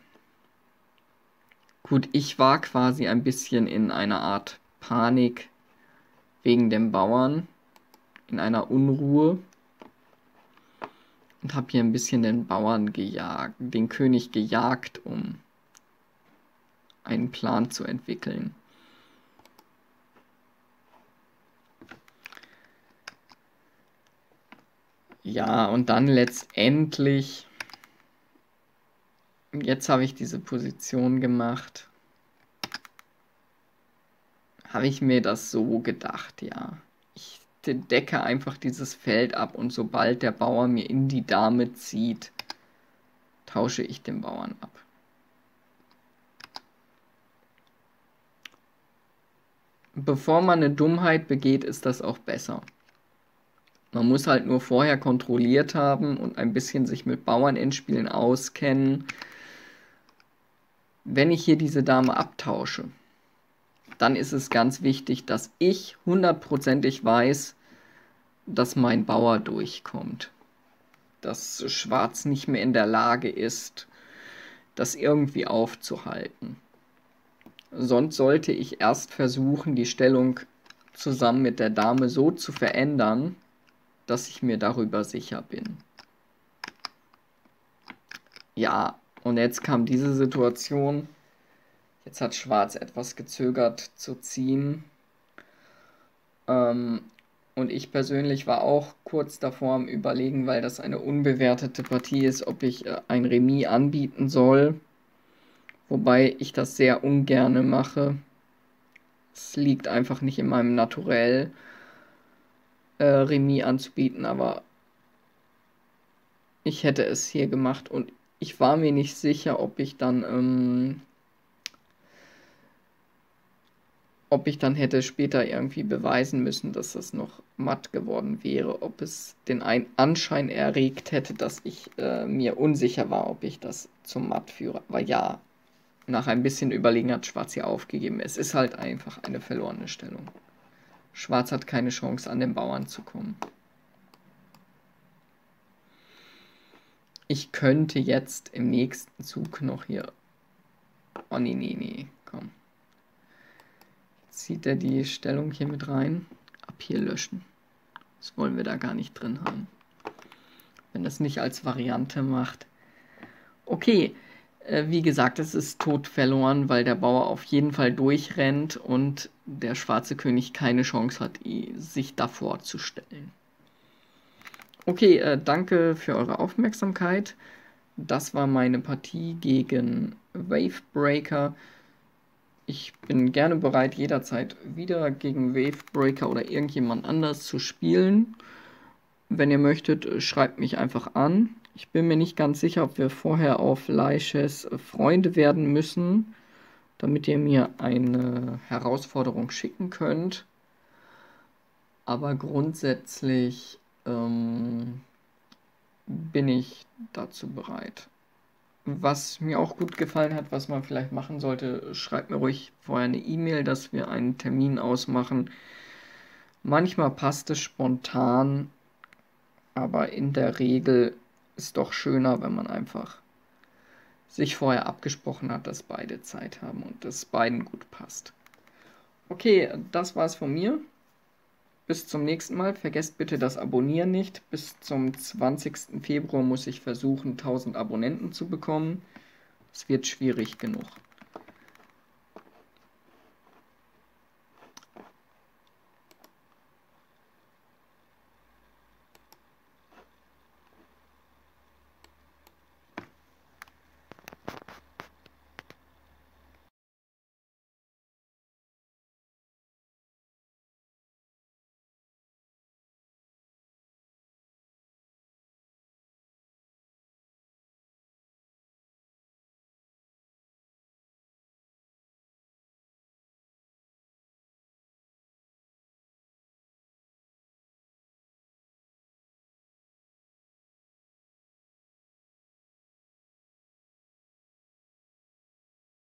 Gut, ich war quasi ein bisschen in einer Art Panik wegen dem Bauern, in einer Unruhe und habe hier ein bisschen den Bauern gejagt, den König gejagt, um einen Plan zu entwickeln. Ja, und dann letztendlich, jetzt habe ich diese Position gemacht, habe ich mir das so gedacht, ja. Ich decke einfach dieses Feld ab und sobald der Bauer mir in die Dame zieht, tausche ich den Bauern ab. Bevor man eine Dummheit begeht, ist das auch besser. Man muss halt nur vorher kontrolliert haben und ein bisschen sich mit Bauernendspielen auskennen. Wenn ich hier diese Dame abtausche, dann ist es ganz wichtig, dass ich hundertprozentig weiß, dass mein Bauer durchkommt. Dass Schwarz nicht mehr in der Lage ist, das irgendwie aufzuhalten. Sonst sollte ich erst versuchen, die Stellung zusammen mit der Dame so zu verändern, dass ich mir darüber sicher bin. Ja, und jetzt kam diese Situation. Jetzt hat Schwarz etwas gezögert zu ziehen. Und ich persönlich war auch kurz davor am Überlegen, weil das eine unbewertete Partie ist, ob ich ein Remis anbieten soll. Wobei ich das sehr ungerne mache. Es liegt einfach nicht in meinem Naturell, Remis anzubieten, aber ich hätte es hier gemacht und ich war mir nicht sicher, ob ich dann hätte später irgendwie beweisen müssen, dass das noch matt geworden wäre, ob es den Anschein erregt hätte, dass ich mir unsicher war, ob ich das zum Matt führe. Aber ja, nach ein bisschen Überlegen hat Schwarz hier aufgegeben. Es ist halt einfach eine verlorene Stellung. Schwarz hat keine Chance, an den Bauern zu kommen. Ich könnte jetzt im nächsten Zug noch hier... Oh, nee, komm. Jetzt zieht er die Stellung hier mit rein. Ab hier löschen. Das wollen wir da gar nicht drin haben. Wenn das nicht als Variante macht. Okay, wie gesagt, es ist tot verloren, weil der Bauer auf jeden Fall durchrennt und der schwarze König keine Chance hat, sich davor zu stellen. Okay, danke für eure Aufmerksamkeit. Das war meine Partie gegen Wavebreaker. Ich bin gerne bereit, jederzeit wieder gegen Wavebreaker oder irgendjemand anders zu spielen. Wenn ihr möchtet, schreibt mich einfach an. Ich bin mir nicht ganz sicher, ob wir vorher auf Leishes Freunde werden müssen, damit ihr mir eine Herausforderung schicken könnt. Aber grundsätzlich bin ich dazu bereit. Was mir auch gut gefallen hat, was man vielleicht machen sollte, schreibt mir ruhig vorher eine E-Mail, dass wir einen Termin ausmachen. Manchmal passt es spontan, aber in der Regel ist doch schöner, wenn man einfach sich vorher abgesprochen hat, dass beide Zeit haben und es beiden gut passt. Okay, das war's von mir. Bis zum nächsten Mal. Vergesst bitte das Abonnieren nicht. Bis zum 20. Februar muss ich versuchen, 1000 Abonnenten zu bekommen. Es wird schwierig genug.